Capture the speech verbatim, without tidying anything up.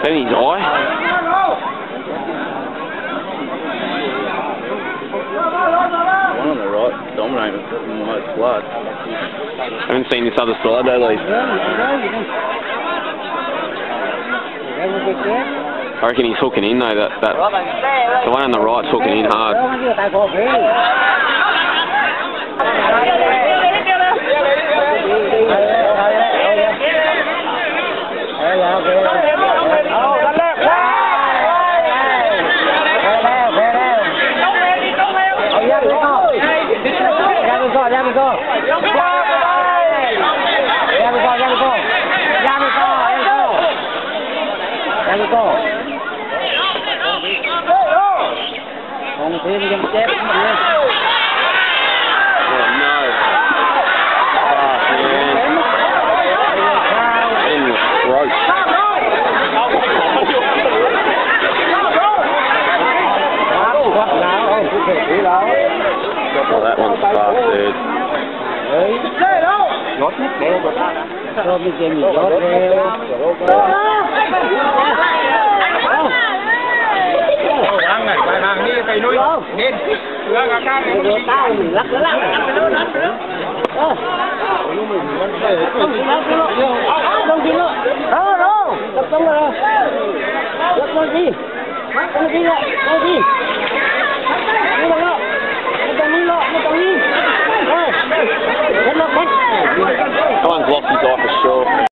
in his eye. One on the right, dominating most blood. Haven't seen this other side though, Lee. I reckon he's hooking in though. That that the one on the right's hooking in hard. Không thêm trong chép Oh no. Oh man. In the throat. Well, that one's fast, dude. Gót nhất đều của ta đã. Rồi mình xem gì gót đều. Ăn này, bài hàng đi, cây nuôi. Nên. Lắc lắc lắc. Lắc lắc lắc. Không đi nữa. Đó đó. Tập trung rồi. Lắc con gì? Con gì vậy? Con gì?